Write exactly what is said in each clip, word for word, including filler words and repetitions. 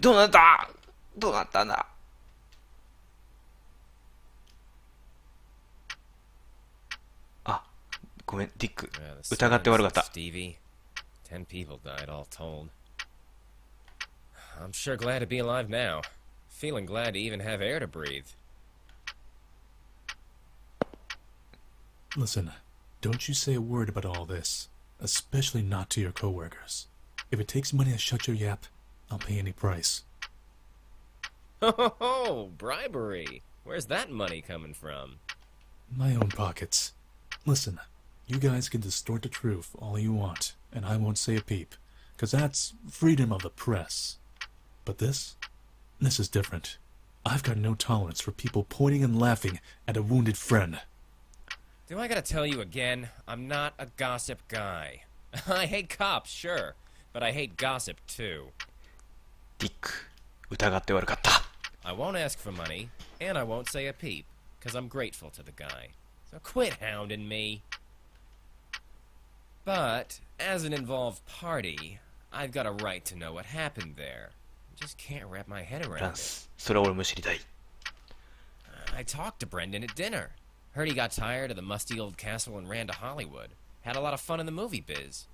どうなったどうなったんだ。あ、ごめん、ディック。 Yeah, the 疑って Sams 悪かっ and た。 Stevie. Ten people died all told. I'm sure glad to be alive now. Feeling glad to even have air to breathe. Listen, don't you say a word about all this, especially not to your coworkers. If it takes money to shut your yap, I'll pay any price. Ho ho ho! Bribery! Where's that money coming from? My own pockets. Listen, you guys can distort the truth all you want, and I won't say a peep, because that's freedom of the press. But this? This is different. I've got no tolerance for people pointing and laughing at a wounded friend. Do I gotta tell you again? I'm not a gossip guy. I hate cops, sure, but I hate gossip too. ディック、疑って悪かった。 I won't ask for money, and I won't say a peep, because I'm grateful to the guy. So quit hounding me. But, as an involved party, I've got a right to know what happened there. I just can't wrap my head ラ around ン it. ス、それは俺も知りたい。 I talked to Brendan at dinner. Heard he got tired of the musty old castle and ran to Hollywood. Had a lot of fun in the movie biz.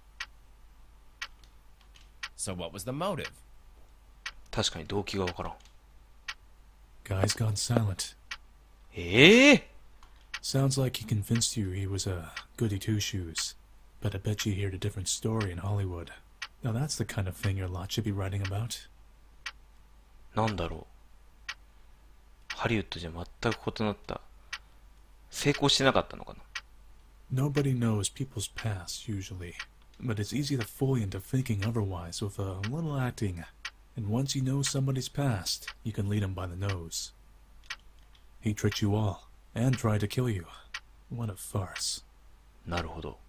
So what was the motive? 確かに動機がわからん。 Guy's gone silent. ええ Sounds like he convinced you he was a goody two-shoes. But I bet you heard a different story in Hollywood. Now that's the kind of thing your lot should be writing about. なんだろう。ハリウッドじゃ全く異なった。成功してなかったのかな。 Nobody knows people's past, usually. But it's easy to fool you into thinking otherwise with a little acting. And once you know somebody's past, you can lead them by the nose. He tricked you all, and tried to kill you. What a farce. なるほど。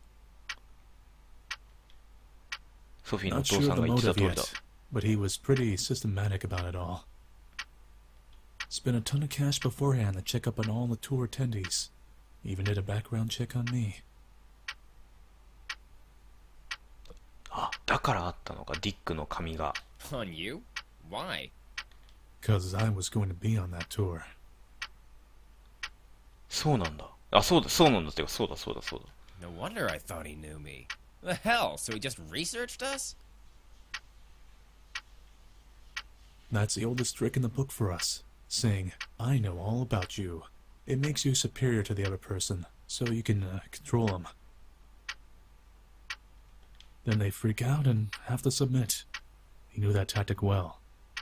ソフィーのお Not 父 sure さ of ん the が言ってた motive 通りだ。 yet, but he was pretty systematic about it all. Spent a ton of cash beforehand to check up on all the tour attendees. Even did a background check on me. あ、だからあったのか、ディックの髪が。 On you? Why? Cause I was going to be on that tour. そうなんだ。あ、そうだ、そうなんだってか、そうだ、そうだ、そうだ。 No wonder I thought he knew me. The hell? So he just researched us? That's the oldest trick in the book for us. Saying, I know all about you. It makes you superior to the other person, so you can uh, control them. Then they freak out and have to submit. He knew that tactic well.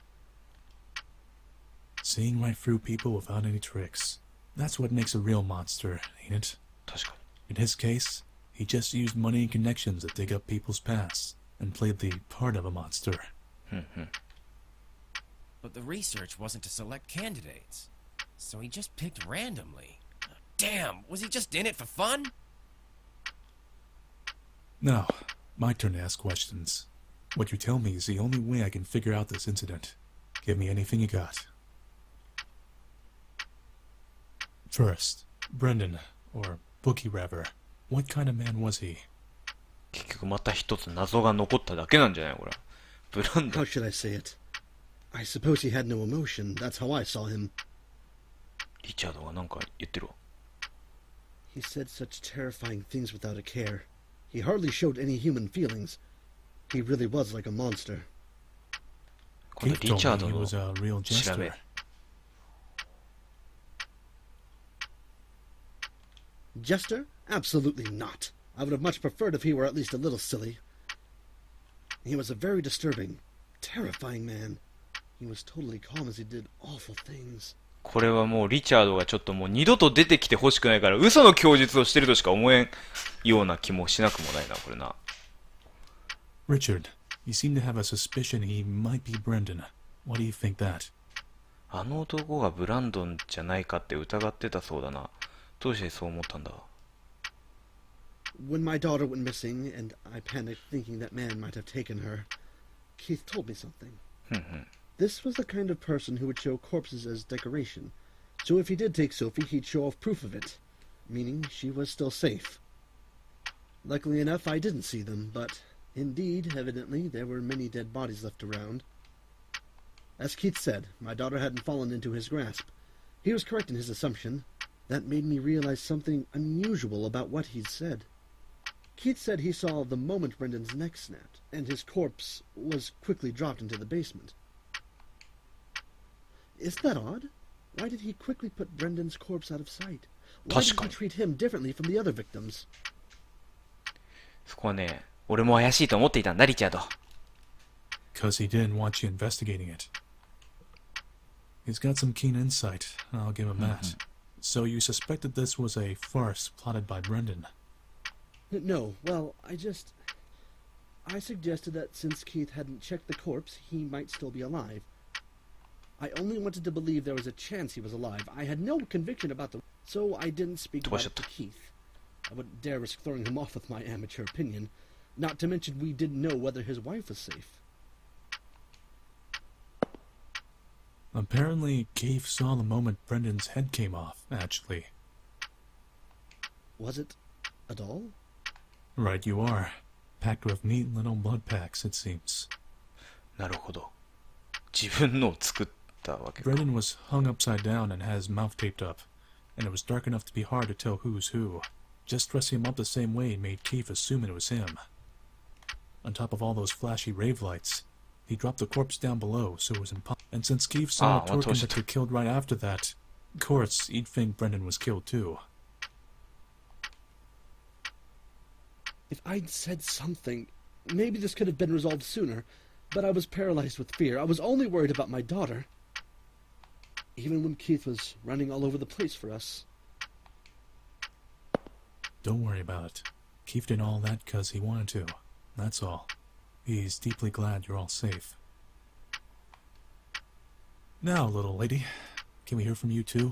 Seeing right through people without any tricks. That's what makes a real monster, ain't it? 確かに。 In his case, he just used money and connections to dig up people's pasts, and played the part of a monster. ふんふん。 But the research wasn't to select candidates. So he just picked randomly. Damn, was he just in it for fun? Now, my turn to ask questions. What you tell me is the only way I can figure out this incident. Give me anything you got. First, Brendan, or Bookie rather. What kind of man was he? 結局また一つ謎が残っただけなんじゃないこれ。ブランド How should I say it? I suppose he had no emotion. That's how I saw him. リチャードがなんか言ってるわ。 He said such terrifying things without a care. He hardly showed any human feelings. He really was like a monster. 今度 Keith リチャー told ド me he の was a real 調べ jester. Jester? Absolutely not. I would have much preferred if he were at least a little silly. He was a very disturbing, terrifying man. He was totally calm as he did awful things. これはもうリチャードがちょっともう二度と出てきてほしくないから嘘の供述をしてるとしか思えんような気もしなくもないなこれな。 Richard, you seem to have a suspicion he might be Brendan. What do you think that? あの男がブランドンじゃないかって疑ってたそうだな。どうしてそう思ったんだ。 When my daughter went missing, and I panicked thinking that man might have taken her, Keith told me something. ふんふん。 This was the kind of person who would show corpses as decoration. So if he did take Sophie, he'd show off proof of it, meaning she was still safe. Luckily enough, I didn't see them, but indeed, evidently, there were many dead bodies left around. As Keith said, my daughter hadn't fallen into his grasp. He was correct in his assumption. That made me realize something unusual about what he'd said. Keith said he saw the moment Brendan's neck snapped, and his corpse was quickly dropped into the basement. Isn't that odd? Why did he quickly put Brendan's corpse out of sight? Why did he treat him differently from the other victims? そこはね、俺も怪しいと思っていたんだ、リチャード。 Because he didn't want you investigating it. He's got some keen insight, I'll give him that. So you suspected this was a farce plotted by Brendan? No, well, I just... I suggested that since Keith hadn't checked the corpse, he might still be alive. I only wanted to believe there was a chance he was alive. I had no conviction about the... So I didn't speak about it to Keith. I wouldn't dare risk throwing him off with my amateur opinion. Not to mention we didn't know whether his wife was safe. Apparently, Keith saw the moment Brendan's head came off, actually. Was it a doll? Right you are. Packed with neat little blood packs, it seems. なるほど。自分のを作ったわけか。 Brendan was hung upside down and had his mouth taped up, and it was dark enough to be hard to tell who's who. Just dressing him up the same way made Keith assume it was him. On top of all those flashy rave lights, he dropped the corpse down below, so it was impossible. And since Keith saw Ah, a tour what was it? conductor killed right after that, of course, he'd think Brendan was killed too. If I'd said something, maybe this could have been resolved sooner, but I was paralyzed with fear. I was only worried about my daughter. Even when Keith was running all over the place for us. Don't worry about it. Keith did all that because he wanted to. That's all. He's deeply glad you're all safe. Now, little lady, can we hear from you too?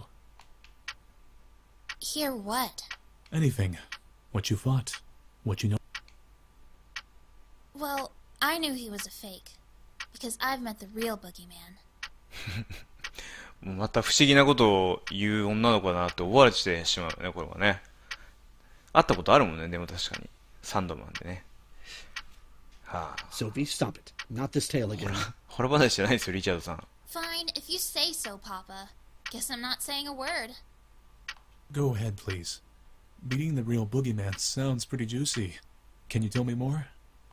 Hear what? Anything. What you thought. What you know. Well, I knew he was a fake. Because I've met the real boogeyman. また不思議なことを言う女の子だなって思われてしまうね、これはね。会ったことあるもんね、でも確かに。サンドマンでね。はあ。 Sophie, stop it. Not this tale again. ホラ話じゃないですよ、リチャードさん。 Fine, if you say so, Papa. Guess I'm not saying a word. Go ahead, please. Beating the real boogeyman sounds pretty juicy. Can you tell me more?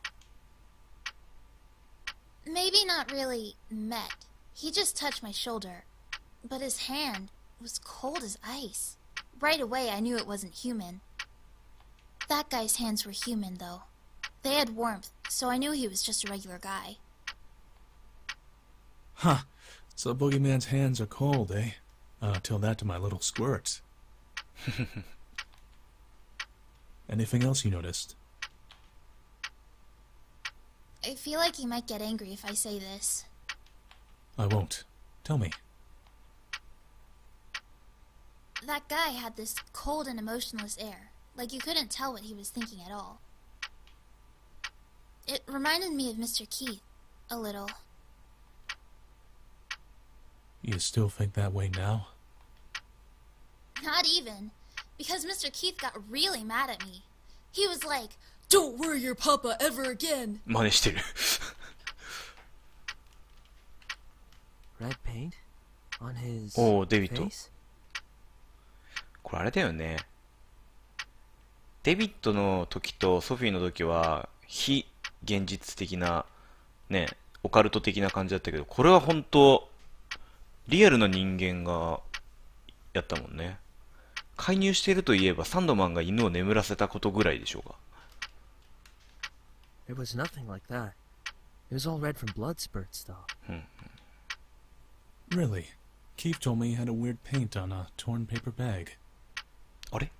Maybe not really met. He just touched my shoulder. But his hand was cold as ice. Right away I knew it wasn't human. That guy's hands were human, though. They had warmth, so I knew he was just a regular guy. Huh. So boogeyman's hands are cold, eh? I'll tell that to my little squirt. Anything else you noticed? I feel like he might get angry if I say this. I won't. Tell me. That guy had this cold and emotionless air, like you couldn't tell what he was thinking at all. It reminded me of Mister Keith, a little. You still think that way now? Not even, because Mister Keith got really mad at me. He was like, "Don't worry your papa ever again." 真似してる。 Red paint on his おお、デビッド。 face? これあれだよね。デビッドの時とソフィーの時は非現実的なね、オカルト的な感じだったけど、これは本当リアルな人間がやったもんね。介入しているといえばサンドマンが犬を眠らせたことぐらいでしょうか。 It was nothing like that. It was all red from blood spurts, though. Really? Keith told me he had a weird paint on a torn paper bag. あれ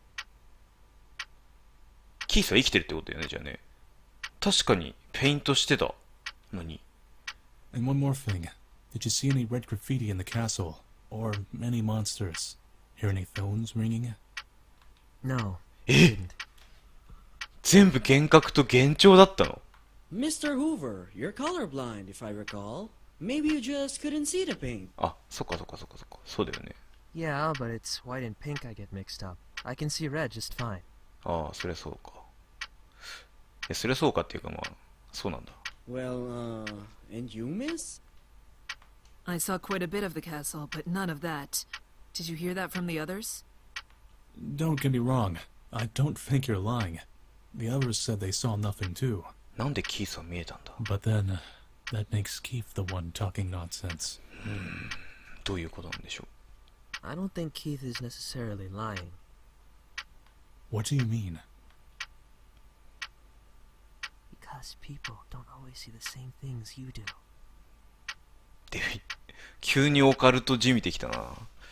キースは生きてるってことだよね、じゃあね。確かにペイントしてたのに。 And one more thing. Did you see any red graffiti in the castle? Or any monsters? Hear any phones ringing? No, え I didn't. 全部幻覚と幻聴だったの Mister Hoover, you're colorblind, if I recall. Maybe you just couldn't see the paint. あ、そっかそっかそっかそっか。そうだよね。 Yeah, but it's white and pink I get mixed up. I can see red just fine. ああ、そりゃそうか。え、そりゃそうかっていうかまあ、そうなんだ。 Well, uh, and you, miss? I saw quite a bit of the castle, but none of that. Did you hear that from the others? Don't get me wrong. I don't think you're lying. The others said they saw nothing too. なんでキースは見えたんだ？ But then, that makes Keith the one talking nonsense. どういうことなんでしょ I don't think Keith is necessarily lying. What do you mean? Because people don't always see the same things you do. う？デビ、急にオカルトじみてきたな。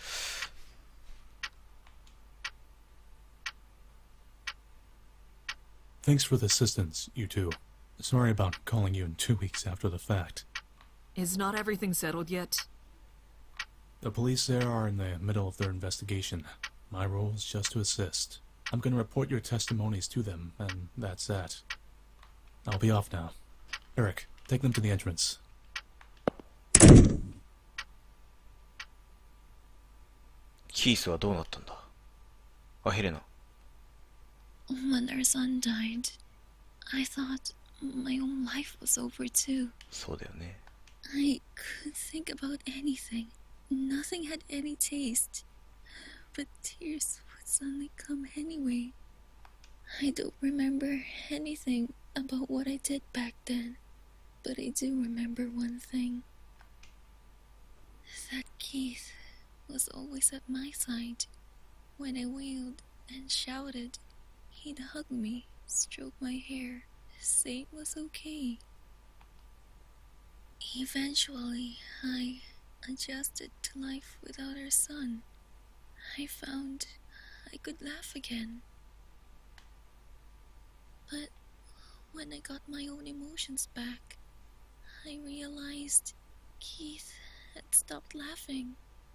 Thanks for the assistance, you two. Sorry about calling you in two weeks after the fact. Is not everything settled yet? The police there are in the middle of their investigation. My role is just to assist. I'm gonna report your testimonies to them, and that's that. I'll be off now. Eric, take them to the entrance. キースはどうなったんだ？あ、ヘレナ。 When our son died, I thought my own life was over too. そうだよね。 I couldn't think about anything. Nothing had any taste. But tears would suddenly come anyway. I don't remember anything about what I did back then. But I do remember one thing. That Keith was always at my side. When I wailed and shouted, he'd hug me, stroke my hair, say it was okay. Eventually, I adjusted to life without our son. I found I could laugh again. But when I got my own emotions back, I realized Keith had stopped laughing.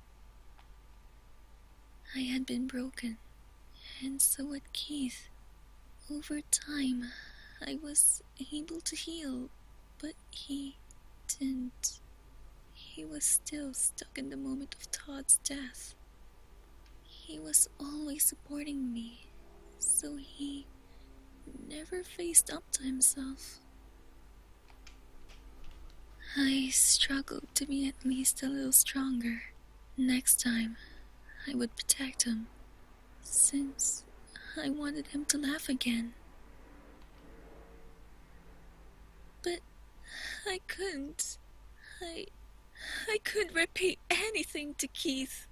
I had been broken, and so had Keith. Over time, I was able to heal, but he didn't. He was still stuck in the moment of Todd's death. He was always supporting me, so he never faced up to himself. I struggled to be at least a little stronger. Next time, I would protect him, since I wanted him to laugh again. But I couldn't. I... I couldn't repeat anything to Keith.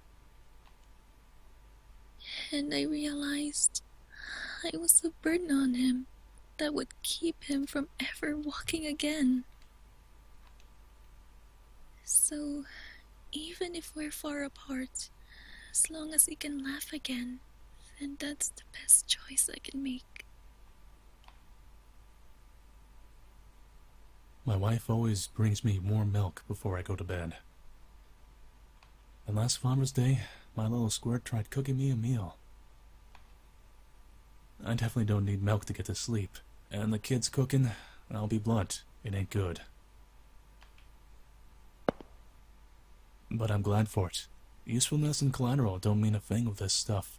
And I realized I was a burden on him that would keep him from ever walking again. So, even if we're far apart, as long as he can laugh again, then that's the best choice I can make. My wife always brings me warm milk before I go to bed. And last Father's Day, my little squirt tried cooking me a meal. I definitely don't need milk to get to sleep. And the kids cooking, I'll be blunt, it ain't good. But I'm glad for it. Usefulness and collateral don't mean a thing with this stuff.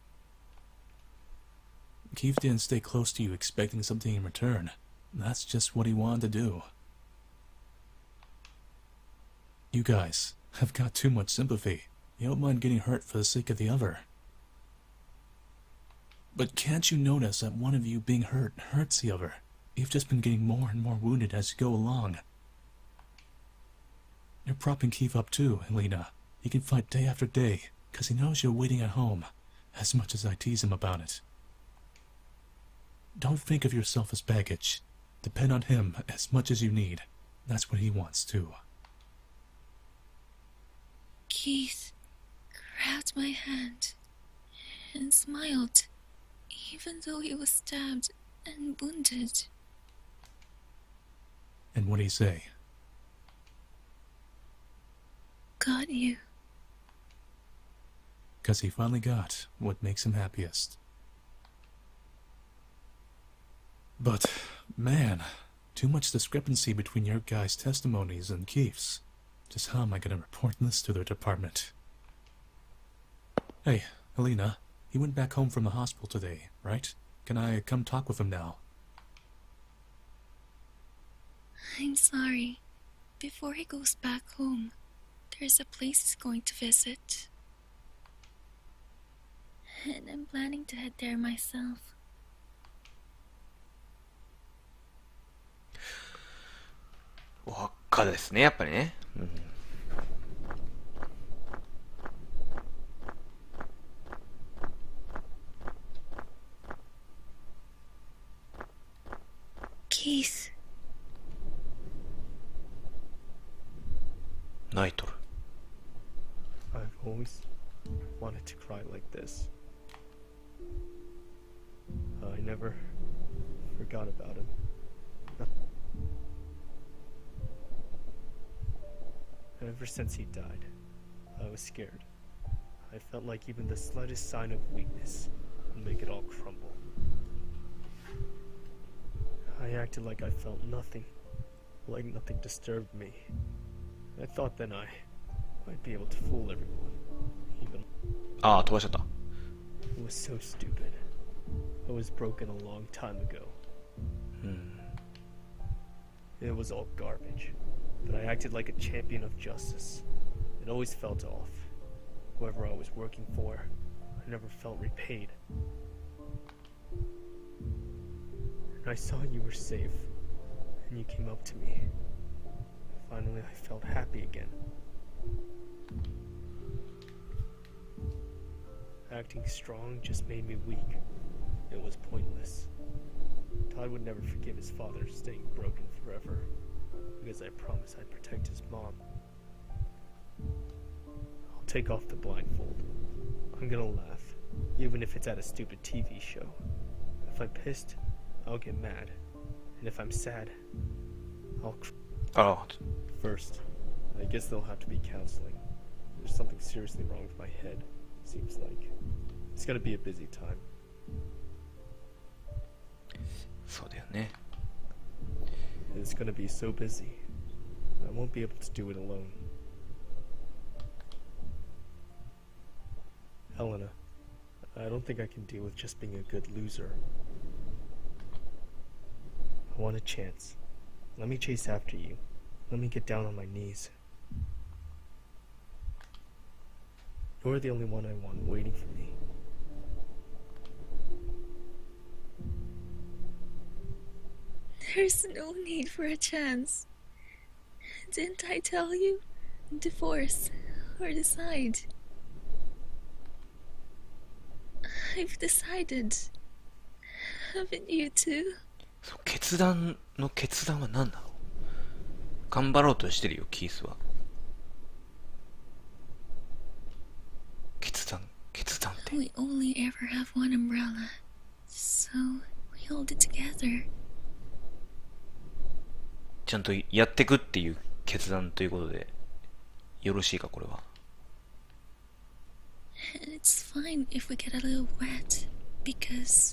Keith didn't stay close to you expecting something in return. That's just what he wanted to do. You guys have got too much sympathy. You don't mind getting hurt for the sake of the other. But can't you notice that one of you being hurt hurts the other? You've just been getting more and more wounded as you go along. You're propping Keith up too, Helena. He can fight day after day, because he knows you're waiting at home, as much as I tease him about it. Don't think of yourself as baggage. Depend on him as much as you need. That's what he wants too. Keith grabbed my hand and smiled, even though he was stabbed and wounded. And what'd he say? Got you. Because he finally got what makes him happiest. But, man, too much discrepancy between your guys' testimonies and Keith's. Just how am I going to report this to their department? Hey, Helena, he went back home from the hospital today, right? Can I come talk with him now? I'm sorry. Before he goes back home, there's a place he's going to visit. And I'm planning to head there myself. お墓ですね、やっぱりね。うん、 Keith. 泣いとる。 I've always wanted to cry like this. I never forgot about him. Ever since he died, I was scared. I felt like even the slightest sign of weakness would make it all crumble. I acted like I felt nothing, like nothing disturbed me. I thought then I might be able to fool everyone, even. ああ、飛ばしちゃった。 It was so stupid. I was broken a long time ago. It was all garbage, but I acted like a champion of justice. It always felt off. Whoever I was working for, I never felt repaid. And I saw you were safe, and you came up to me. Finally, I felt happy again. Acting strong just made me weak. It was pointless. Todd would never forgive his father staying broken forever, because I promised I'd protect his mom. I'll take off the blindfold. I'm gonna laugh, even if it's at a stupid T V show. If I'm pissed, I'll get mad. And if I'm sad, I'll cry. あら、 First, I guess there'll have to be counseling. There's something seriously wrong with my head, seems like. It's gonna be a busy time. そうだよね。 It's gonna be so busy. I won't be able to do it alone. Helena, I don't think I can deal with just being a good loser. I want a chance. Let me chase after you. Let me get down on my knees. You're the only one I want waiting for me. There's no need for a chance. Didn't I tell you? Divorce or decide. I've decided. Haven't you too? そう、決断の決断は何なの？頑張ろうとしてるよ、キースは。決断、決断って。 We only ever have one umbrella, so we hold it together. ちゃんとやってくっていう決断ということでよろしいか、これは。 And it's fine if we get a little wet, because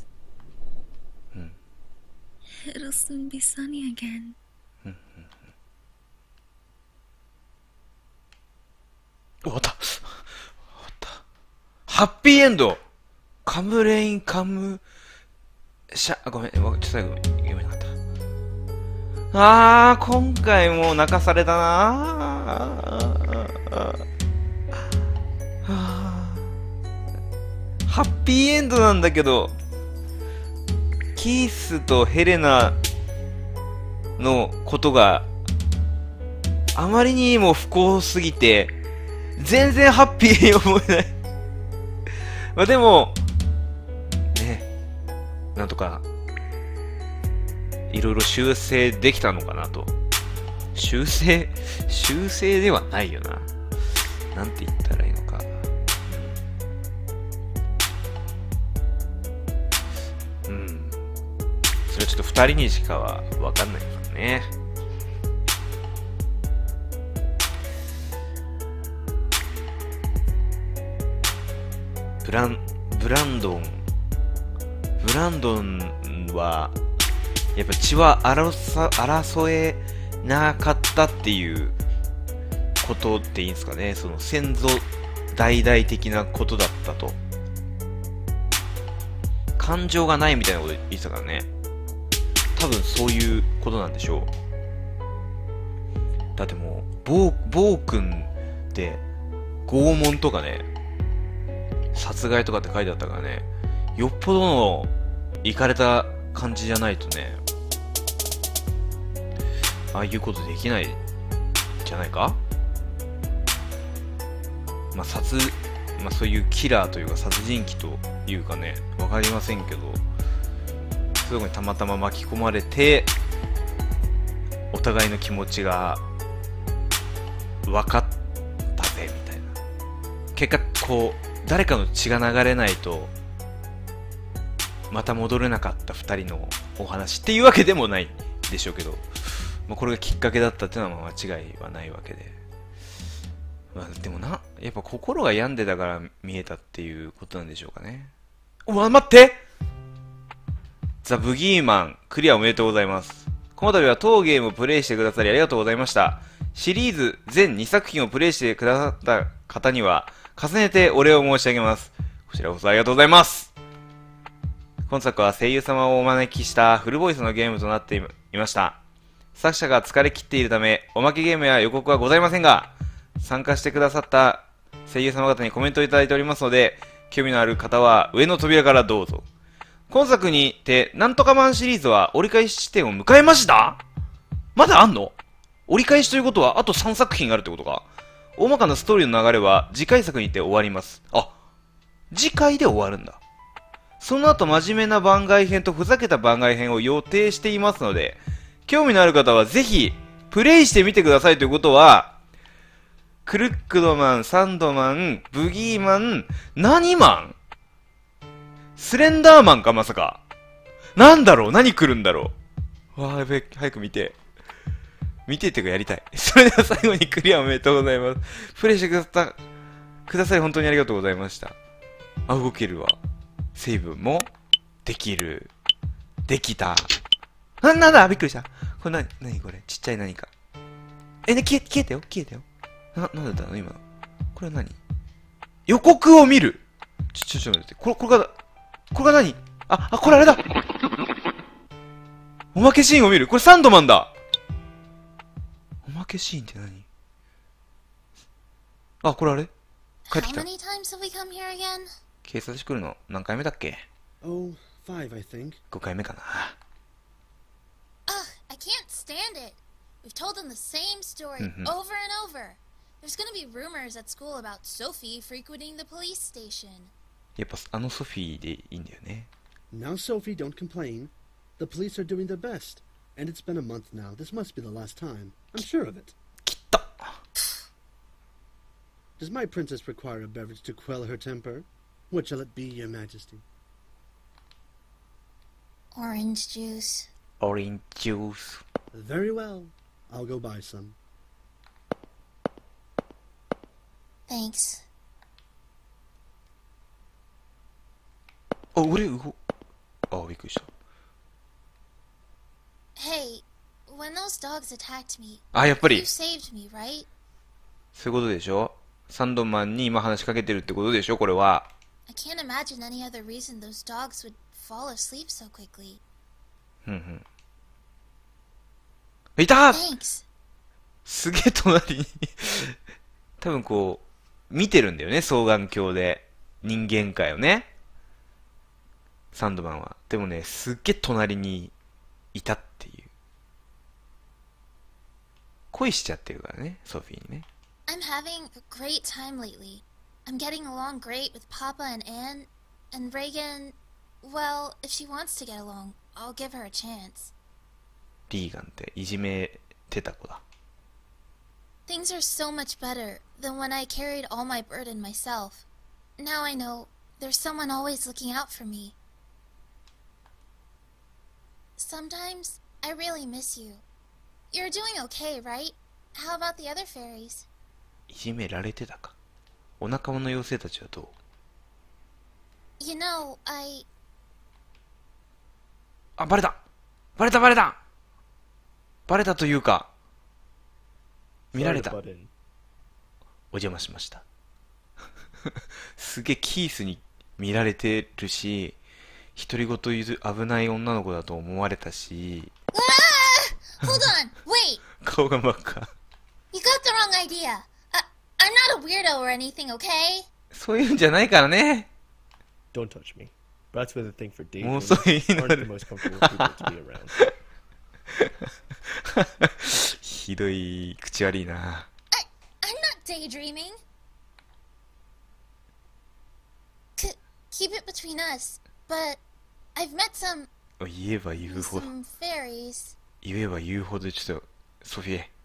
it'll soon be sunny again. 終わった終わった。ハッピーエンド。カムレインカムシャ、ごめん、ちょっと最後読めなかった。あー、今回も泣かされたなー。ハッピーエンドなんだけど、キースとヘレナのことがあまりにも不幸すぎて全然ハッピーに思えないまあでもね、なんとかいろいろ修正できたのかなと。修正修正ではないよな。なんて言ったらいいのか。うん。それはちょっと二人にしかはわかんないからね。ブラン、ブランドン、ブランドンは、やっぱ血は争、争えなかったっていうことっていいんですかね。その先祖代々的なことだったと。感情がないみたいなこと言ってたからね。多分そういうことなんでしょう。だってもう、ボー、ボー君 、拷問とかね、殺害とかって書いてあったからね、よっぽどのイかれた感じじゃないとね、ああいうことできないじゃないか。まあ殺、まあそういうキラーというか殺人鬼というかね、わかりませんけど、そういうとこにたまたま巻き込まれて、お互いの気持ちが分かったぜみたいな。結果こう誰かの血が流れないとまた戻れなかったふたりのお話っていうわけでもないでしょうけど、まあ、これがきっかけだったっていうのは間違いはないわけで、まあ、でもな、やっぱ心が病んでたから見えたっていうことなんでしょうかね。お前待って、ザ・ブギーマンクリアおめでとうございます。この度は当ゲームをプレイしてくださりありがとうございました。シリーズ全にさく品をプレイしてくださった方には重ねてお礼を申し上げます。こちらこそありがとうございます。今作は声優様をお招きしたフルボイスのゲームとなっていました。作者が疲れ切っているためおまけゲームや予告はございませんが、参加してくださった声優様方にコメントをいただいておりますので、興味のある方は上の扉からどうぞ。今作にて、なんとかマンシリーズは折り返し地点を迎えました?まだあんの?折り返しということはあとさんさく品あるってことか?大まかなストーリーの流れは次回作にて終わります。あ、次回で終わるんだ。その後真面目な番外編とふざけた番外編を予定していますので、興味のある方はぜひプレイしてみてくださいということは、クルックドマン、サンドマン、ブギーマン、何マン?スレンダーマンかまさか。なんだろう?何来るんだろう?わあ、やべえ、早く見て。見てってかやりたい。それでは最後にクリアおめでとうございます。プレイしてくださった、ください。本当にありがとうございました。あ、動けるわ。セーブもできる。できた。あ、なんだ?びっくりした。これな、なにこれ?ちっちゃい何か。え、ね、消え、消えたよ消えたよ。な、なんだったの今の。これは何?予告を見る。ちょ、ちょ、ちょ、待って。これ、これが、これが何?あ、あ、これあれだ!おまけシーンを見る。これサンドマンだ!おまけシーンって何?あ、これあれ?帰ってきた。警察来るの何回目だっけ? Oh, five, I think. ごかいめかな。 Ugh, I can't stand it. We've told them the same story over and over. There's gonna be rumors at school about Sophie frequenting the police station. やっぱあのソフィーでいいんだよね。 Now, Sophie, don't complain. The police are doing their best. And it's been a month now. This must be the last time. I'm sure of it. きっと。 Does my princess require a beverage to quell her temper? What shall it be, your majesty? Orange juice. Orange juice. Very well. I'll go buy some. Thanks. あ、俺、うほ。あ、びっくりした。 Hey, when those dogs attacked me, あ、やっぱり。 you saved me, right? そういうことでしょ?サンドマンに今話しかけてるってことでしょ?これは。 I can't imagine any other reason those dogs would fall asleep so quickly. ふんふん。いた! Thanks. すげえ隣に多分こう、見てるんだよね、双眼鏡で。人間界をね。サンドマンは。でもね、すっげえ隣にいたっていう。恋しちゃってるからね、ソフィーにね。 I'm having a great time lately. I'm getting along great with Papa and Anne, and Reagan, well, if she wants to get along, I'll give her a chance. リーガンっていじめてた子だ。 Things are so much better than when I carried all my burden myself. Now I know there's someone always looking out for me. Sometimes I really miss you. You're doing okay, right? How about the other fairies? いじめられてたか。お仲間の妖精たちはどう? You know, I... あ、バレたバレたバレたバレたというか、見られた。お邪魔しました。すげえキースに見られてるし、独り言言う危ない女の子だと思われたし。 Hold on! Wait! 顔が真っ赤。 You got the wrong idea. I, I'm not a weirdo or anything, okay? そういうんじゃないからね。 Don't touch me. Brats with a thing for もう daydreaming そういう aren't the most comfortable people to be around. ひどい、口悪いな。 I'm not daydreaming. C- keep it between us, but I've met some 言えば言うほど、 some fairies. 言えば言うほどちょっと、ソフィエ。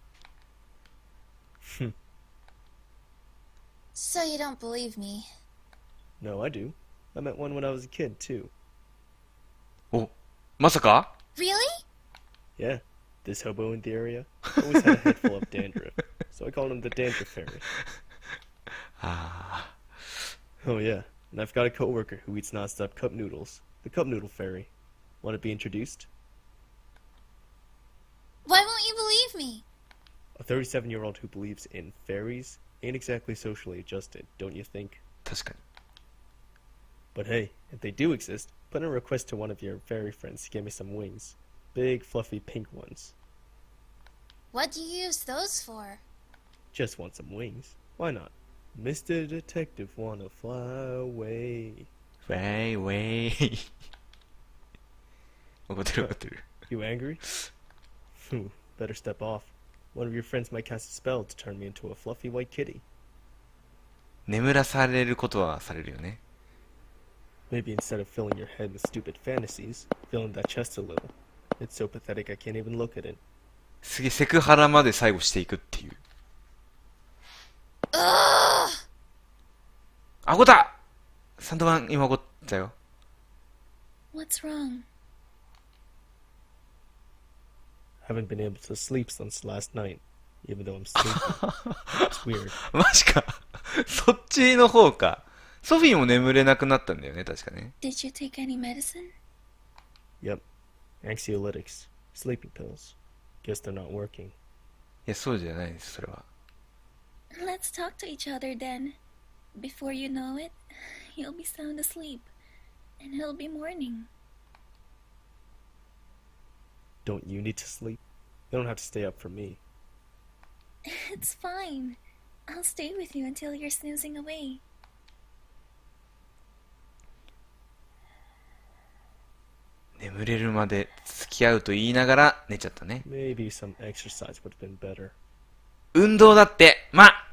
So you don't believe me? No, I do. I met one when I was a kid, too. お、まさか Really? Yeah, this hobo in the area always had a head full of dandruff, so I called him the Dandruff Fairy. あ Oh yeah, and I've got a coworker who eats non-stop cup noodles, the Cup Noodle Fairy. Want to be introduced? Why won't you believe me? A thirty-seven-year-old who believes in fairies ain't exactly socially adjusted, don't you think? ー、確かに。 But hey, if they do exist, put in a request to one of your fairy friends to get me some wings. Big, fluffy, pink ones. What do you use those for? Just want some wings. Why not? Mister Detective wanna fly away. ウェイウェイ。怒ってる怒ってる。 You angry? Phew, better step off. One of your friends might cast a spell to turn me into a fluffy white kitty. 眠らされることはされるよね。 Maybe instead of filling your head with stupid fantasies, fill in that chest a little. It's so pathetic I can't even look at it. すげえセクハラまで最後していくっていう。 Ugh! あ、怒った！サンドマン今怒ったよ。 What's wrong? Haven't been able to sleep since last night, even though I'm sleeping. It's weird. マジか。そっちの方か。ソフィーも眠れなくなったんだよね、確かね。 Did you take any medicine? Yep. Anxiolytics. Sleeping pills. Guess they're not working. いや、そうじゃないです、それは。 Let's talk to each other then. Before you know it, you'll be sound asleep, and it'll be morning. Don't you need to sleep? You don't have to stay up for me. It's fine. I'll stay with you until you're snoozing away. 眠れるまで付き合うと言いながら寝ちゃったね。 Maybe some exercise would have been better. 運動だって、まあ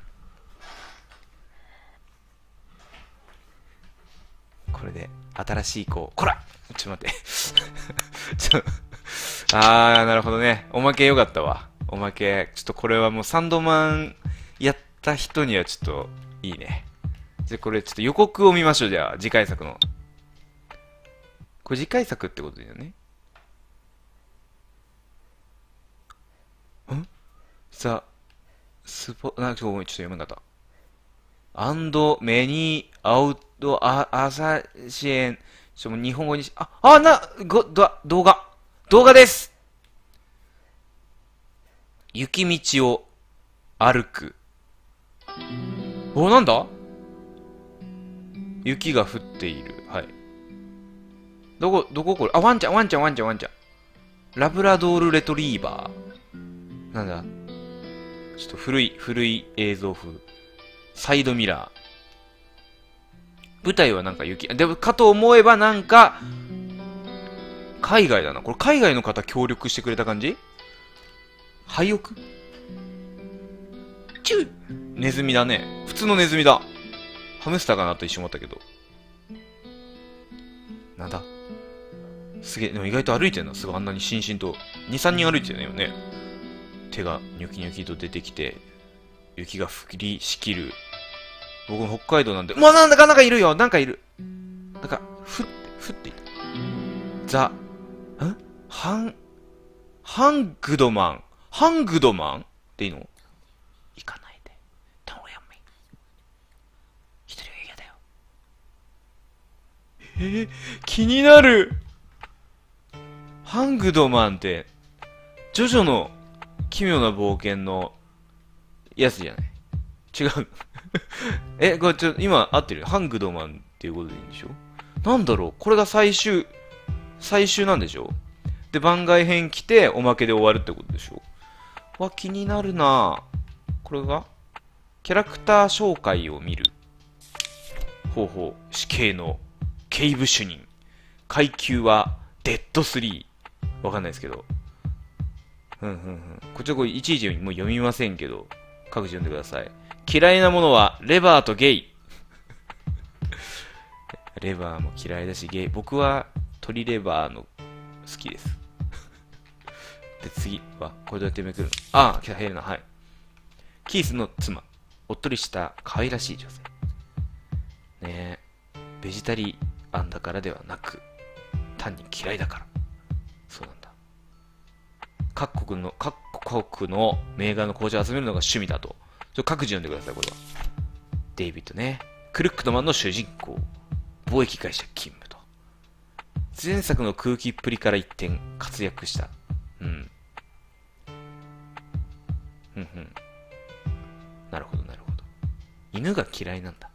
これで新しい子、こらちょっと待ってちょあーなるほどね。おまけよかったわ。おまけちょっとこれはもうサンドマンやった人にはちょっといいね。じゃこれちょっと予告を見ましょう。じゃあ次回作のこれ次回作ってことだよね。んさスポなんかちょっとごめんちょっと読めなかった。アンドメニーアウトアアサシエンちょっと日本語にしああなごど動画動画です。雪道を歩く。おなんだ雪が降っている。はい。どこ、どここれあ、ワンちゃん、ワンちゃん、ワンちゃん、ワンちゃん。ラブラドールレトリーバー。なんだちょっと古い、古い映像風。サイドミラー。舞台はなんか雪。でも、かと思えばなんか、海外だな。これ海外の方協力してくれた感じ廃屋チューネズミだね。普通のネズミだ。ハムスターかなと一瞬思ったけど。なんだすげえ、でも意外と歩いてんな。すごいあんなにしんしんと。に、さんにん歩いてるよね。手がニョキニョキと出てきて、雪が降りしきる。僕も北海道なんで、もうなんだかなんかいるよなんかいるなんか、ふって、ふっていた。ザ、んハン、ハングドマン。ハングドマンっていいの行かないで。Don't let me. 一人は嫌だよ。えー、気になる。ハングドマンって、ジョジョの奇妙な冒険のやつじゃない違う。え、これちょ、今合ってるハングドマンっていうことでいいんでしょなんだろうこれが最終、最終なんでしょで、番外編来て、おまけで終わるってことでしょわ、気になるなこれがキャラクター紹介を見る。ほうほう。死刑の刑部主任。階級はデッドスリー。わかんないですけど。うんうんうん。こちらこれいちいちもう読みませんけど、各自読んでください。嫌いなものはレバーとゲイ。レバーも嫌いだし、ゲイ。僕は鶏レバーの好きです。で、次は、これどうやってめくるの？ああ、来た、ヘレナ、はい。キースの妻。おっとりした可愛らしい女性。ねえ。ベジタリアンだからではなく、単に嫌いだから。そうなんだ。各国の、各国の名画の紅茶を集めるのが趣味だと。ちょ各自読んでください、これは。デイビッドね。クルックドマンの主人公。貿易会社勤務と。前作の空気っぷりから一転、活躍した。うん。うんうん。なるほど、なるほど。犬が嫌いなんだ。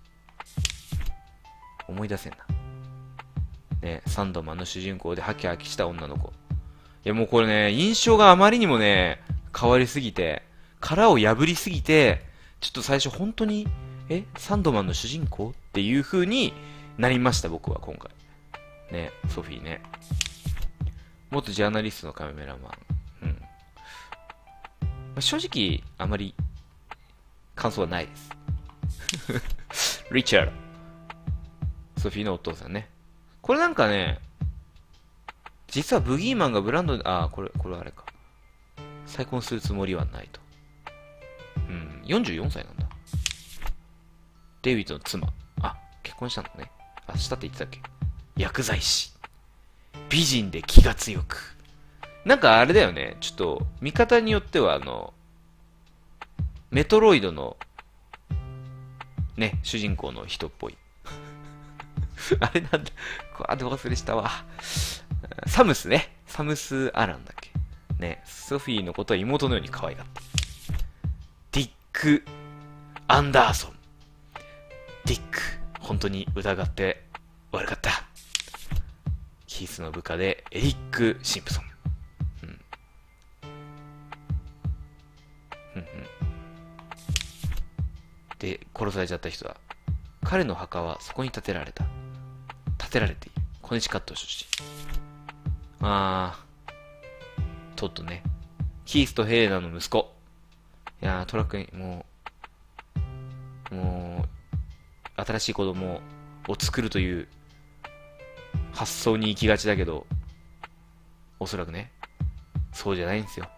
思い出せんな。ね、サンドマンの主人公でハキハキした女の子。いやもうこれね、印象があまりにもね、変わりすぎて、殻を破りすぎて、ちょっと最初本当に、え、サンドマンの主人公っていう風になりました、僕は今回。ね、ソフィーね。元ジャーナリストのカメラマン。うん。まあ、正直、あまり、感想はないです。リチャード。ソフィーのお父さんね。これなんかね、実はブギーマンがブランドで、ああ、これ、これはあれか。再婚するつもりはないと。うん、よんじゅうよんさいなんだ。デイビッドの妻。あ、結婚したのね。あ、したって言ってたっけ？薬剤師。美人で気が強く。なんかあれだよね。ちょっと、見方によってはあの、メトロイドの、ね、主人公の人っぽい。あれなんだ。あ、で忘れしたわ。サムスね。サムス・アランだっけ。ね、ソフィーのことは妹のように可愛がった。ディック・アンダーソン。ディック、本当に疑って悪かった。キースの部下でエリック・シンプソン。うん。うんうん。で、殺されちゃった人は、彼の墓はそこに建てられた。建てられている。コネチカット出身。あー、トッドね。キースとヘレナの息子。いやー、トラックに、もう、もう、新しい子供を作るという発想に行きがちだけど、おそらくね、そうじゃないんですよ。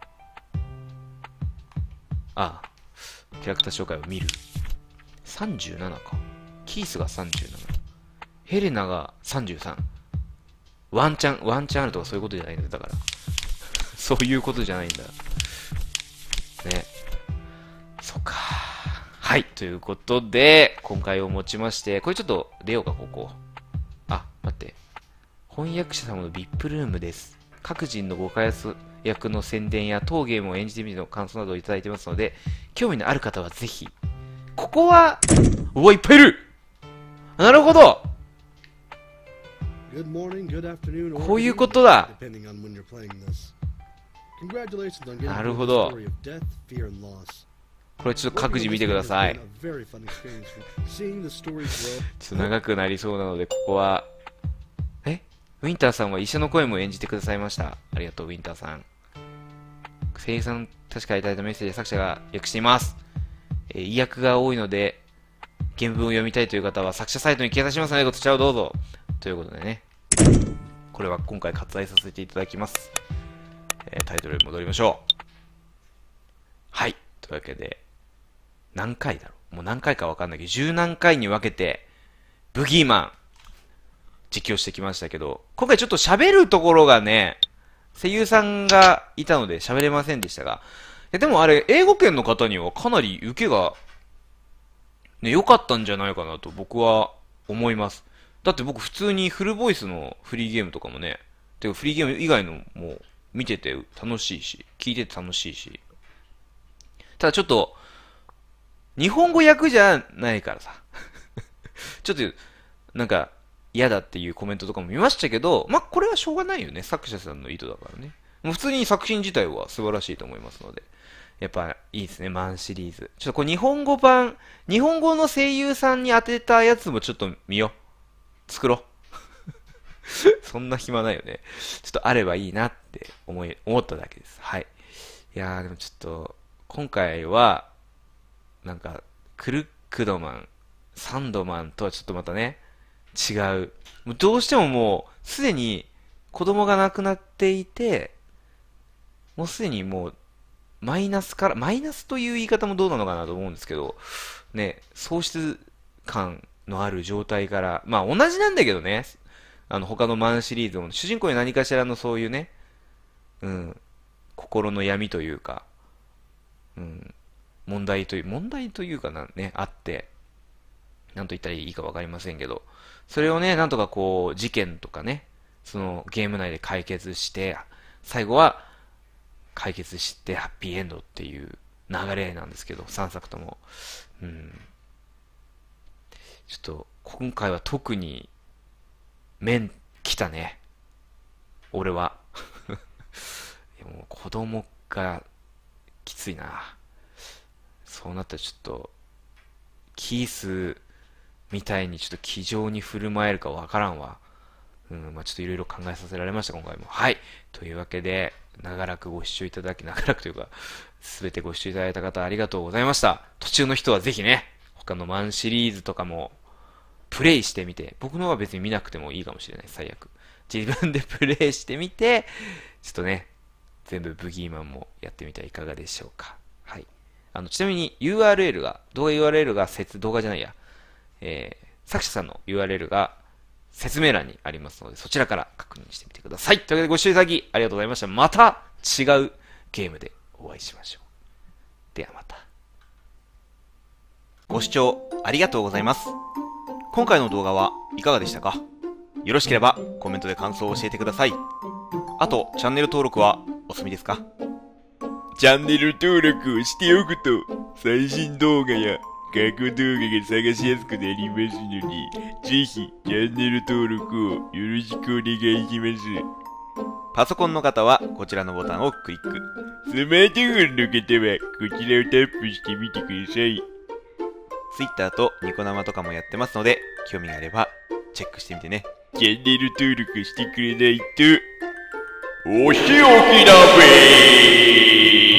ああ、キャラクター紹介を見る。さんじゅうななか。キースがさんじゅうなな。ヘレナがさんじゅうさん。ワンチャン、ワンチャンあるとかそういうことじゃないんだ。だから。そういうことじゃないんだ。ね。そっか。はい。ということで、今回をもちまして、これちょっと出ようか、ここ。あ、待って。翻訳者様の ブイアイピー ルームです。各人のご開発役の宣伝や当ゲームを演じてみるの感想などをいただいてますので、興味のある方はぜひ。ここは、うわ、いっぱいいる！なるほど！こういうことだ。なるほど。これちょっと各自見てください。ちょっと長くなりそうなので、ここは、え？ウィンターさんは医者の声も演じてくださいました。ありがとう、ウィンターさん。声優さん、確かいただいたメッセージ作者が訳しています。えー、意訳が多いので、原文を読みたいという方は作者サイトに掲載しますので、こちらをどうぞ。ということでね。これは今回割愛させていただきます。えー、タイトルに戻りましょう。はい。というわけで、何回だろうもう何回かわかんないけど、十何回に分けて、ブギーマン、実況してきましたけど、今回ちょっと喋るところがね、声優さんがいたので喋れませんでしたが、でもあれ、英語圏の方にはかなり受けが、ね、良かったんじゃないかなと僕は思います。だって僕普通にフルボイスのフリーゲームとかもね、てかフリーゲーム以外のも見てて楽しいし、聞いてて楽しいし。ただちょっと、日本語訳じゃないからさ。ちょっと、なんか、嫌だっていうコメントとかも見ましたけど、まあ、これはしょうがないよね。作者さんの意図だからね。もう普通に作品自体は素晴らしいと思いますので、 やっぱいいですね、マンシリーズ。ちょっとこれ日本語版、日本語の声優さんに当てたやつもちょっと見よう。作ろう。そんな暇ないよね。ちょっとあればいいなって思い、思っただけです。はい。いやーでもちょっと、今回は、なんか、クルックドマン、サンドマンとはちょっとまたね、違う。もうどうしてももう、すでに子供が亡くなっていて、もうすでにもう、マイナスから、マイナスという言い方もどうなのかなと思うんですけど、ね、喪失感のある状態から、まあ同じなんだけどね、あの他のマンシリーズも、主人公に何かしらのそういうね、うん、心の闇というか、うん、問題という、問題というかな、ね、あって、なんと言ったらいいかわかりませんけど、それをね、なんとかこう、事件とかね、そのゲーム内で解決して、最後は解決してハッピーエンドっていう流れなんですけど、さんさくとも。うん。ちょっと、今回は特に、面、来たね。俺は。いやもう子供が、きついな。そうなったらちょっと、キースみたいにちょっと気丈に振る舞えるかわからんわ。うん、まあちょっといろいろ考えさせられました、今回も。はい。というわけで、長らくご視聴いただき、長らくというか、すべてご視聴いただいた方ありがとうございました。途中の人はぜひね、他のマンシリーズとかも、プレイしてみて、僕のは別に見なくてもいいかもしれない、最悪。自分でプレイしてみて、ちょっとね、全部ブギーマンもやってみてはいかがでしょうか。はい。あの、ちなみに ユーアールエル が、動画 ユーアールエル が説、動画じゃないや、えー、作者さんの ユーアールエル が説明欄にありますので、そちらから確認してみてください。というわけでご視聴いただきありがとうございました。また違うゲームでお会いしましょう。ではまた。ご視聴ありがとうございます。今回の動画はいかがでしたか？よろしければコメントで感想を教えてください。あと、チャンネル登録はお済みですか？チャンネル登録をしておくと、最新動画や過去動画が探しやすくなりますので、ぜひチャンネル登録をよろしくお願いします。パソコンの方はこちらのボタンをクリック。スマートフォンの方はこちらをタップしてみてください。Twitter とニコ生とかもやってますので、興味があればチェックしてみてね。チャンネル登録してくれないと、お仕置きだべー。